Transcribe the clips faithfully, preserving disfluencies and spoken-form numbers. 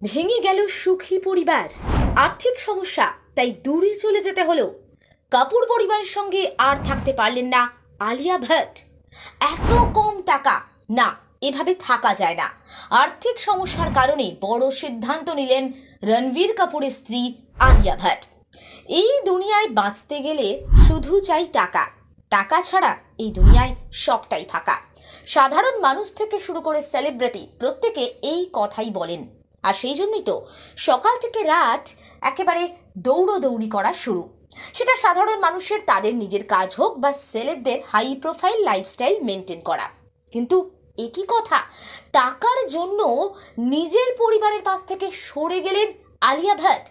ভেঙে গেল সুখী পরিবার, আর্থিক সমস্যা, তাই দূরে চলে যেতে হলো। কাপুর পরিবারের সঙ্গে আর থাকতে পারলেন না আলিয়া ভাট। এত কম টাকা, না, এভাবে থাকা যায় না। আর্থিক সমস্যার কারণে বড় সিদ্ধান্ত নিলেন রণবীর কাপুরের স্ত্রী আলিয়া ভাট। এই দুনিয়ায় বাঁচতে গেলে শুধু চাই টাকা, টাকা ছাড়া এই দুনিয়ায় সবটাই ফাঁকা। সাধারণ মানুষ থেকে শুরু করে সেলিব্রিটি প্রত্যেকে এই কথাই বলেন। আর সেই জন্যই তো সকাল থেকে রাত একেবারে দৌড়োদৌড়ি করা শুরু। সেটা সাধারণ মানুষের তাদের নিজের কাজ হোক বা সেলেবদের হাই প্রোফাইল লাইফস্টাইল মেনটেন করা। কিন্তু একই কথা, টাকার জন্য নিজের পরিবারের পাশ থেকে সরে গেলেন আলিয়া ভাট,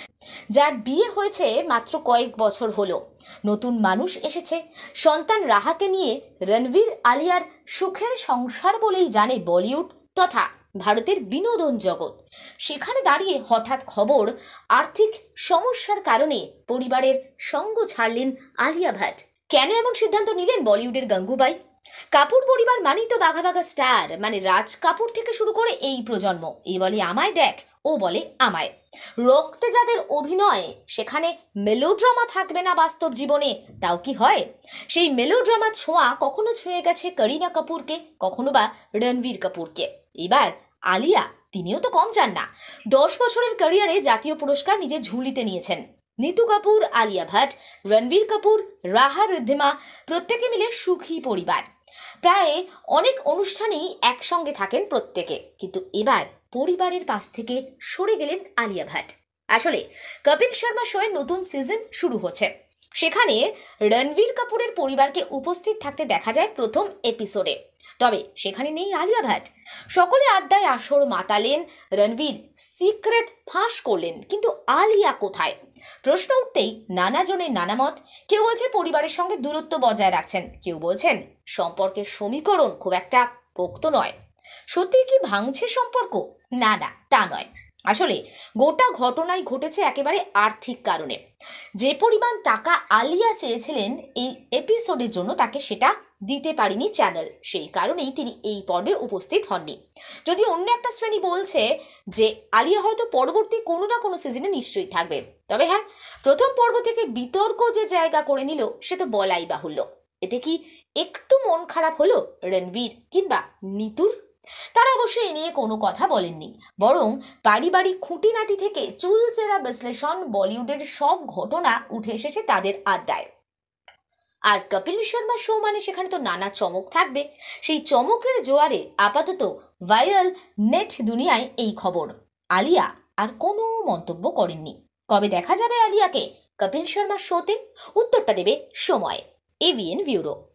যার বিয়ে হয়েছে মাত্র কয়েক বছর হলো। নতুন মানুষ এসেছে, সন্তান রাহাকে নিয়ে রণবীর আলিয়ার সুখের সংসার বলেই জানে বলিউড তথা ভারতের বিনোদন জগৎ। সেখানে দাঁড়িয়ে হঠাৎ খবর, আর্থিক সমস্যার কারণে পরিবারের সঙ্গ ছাড়লেন আলিয়া ভাট। কেন এমন সিদ্ধান্ত নিলেন বলিউডের গঙ্গুবাই? কাপুর পরিবার মানেই তো বাঘা বাঘা স্টার, মানে রাজ কাপুর থেকে শুরু করে এই প্রজন্ম। এই বলে আমায় দেখ, ও বলে আমায়। রক্তে যাদের অভিনয়, সেখানে মেলোড্রামা থাকবে না বাস্তব জীবনে, তাও কি হয়? সেই মেলোড্রামা ছোঁয়া কখনো ছুঁয়ে গেছে করিনা কাপুরকে, কখনো বা রণবীর কাপুরকে। এবার আলিয়া, তিনিও তো কম যান না। দশ বছরের ক্যারিয়ারে জাতীয় পুরস্কার নিজের ঝুলিতে নিয়েছেন। নিতু কাপুর, আলিয়া ভাট, রণবীর কাপুর, রাহা ঋদ্ধিমা প্রত্যেকে মিলে সুখী পরিবার। প্রায় অনেক অনুষ্ঠানেই একসঙ্গে থাকেন প্রত্যেকে। কিন্তু এবার পরিবারের পাশ থেকে সরে গেলেন আলিয়া ভাট। আসলে কপিল শর্মা শোয়ের নতুন সিজন শুরু হচ্ছে। সেখানে রণবীর কাপুরের পরিবারকে উপস্থিত থাকতে দেখা যায় প্রথম এপিসোডে। তবে সেখানে নেই আলিয়া ভাট। সকলে আড্ডায় আসর মাতালেন, রণবীর সিক্রেট ফাঁস করলেন, কিন্তু আলিয়া কোথায়? প্রশ্ন উঠতেই নানা জনের নানা মত। কেউ বলছে পরিবারের সঙ্গে দূরত্ব বজায় রাখছেন, কেউ বলছেন সম্পর্কের সমীকরণ খুব একটা পোক্ত নয়। সত্যি কি ভাঙছে সম্পর্ক? না না, তা নয়। আসলে গোটা ঘটনাই ঘটেছে একেবারে আর্থিক কারণে। যে পরিমাণ টাকা আলিয়া চেয়েছিলেন এই এপিসোডের জন্য, তাকে সেটা দিতে পারেনি চ্যানেল। সেই কারণেই তিনি এই পর্বে উপস্থিত হননি। যদি অন্য একটা শ্রেণী বলছে যে আলিয়া হয়তো পরবর্তী কোনো না কোনো সিজনে নিশ্চয়ই থাকবে। তবে হ্যাঁ, প্রথম পর্ব থেকে বিতর্ক যে জায়গা করে নিল, সে তো বলাই বাহুল্য। এতে কি একটু মন খারাপ হলো রণবীর কিংবা নিতুর? তারা অবশ্যই এ নিয়ে কোনো কথা বলেননি, বরং পারিবারিক খুঁটিনাটি থেকে চুলচেরা বিশ্লেষণ, বলিউডের সব ঘটনা উঠে এসেছে তাদের আড্ডায়। আর কপিল শর্মা শো মানে সেখানে তো নানা চমক থাকবে। সেই চমকের জোয়ারে আপাতত ভাইরাল নেট দুনিয়ায় এই খবর। আলিয়া আর কোনো মন্তব্য করেননি। কবে দেখা যাবে আলিয়াকে কপিল শর্মা শোতে? উত্তরটা দেবে সময়। AVN bureau.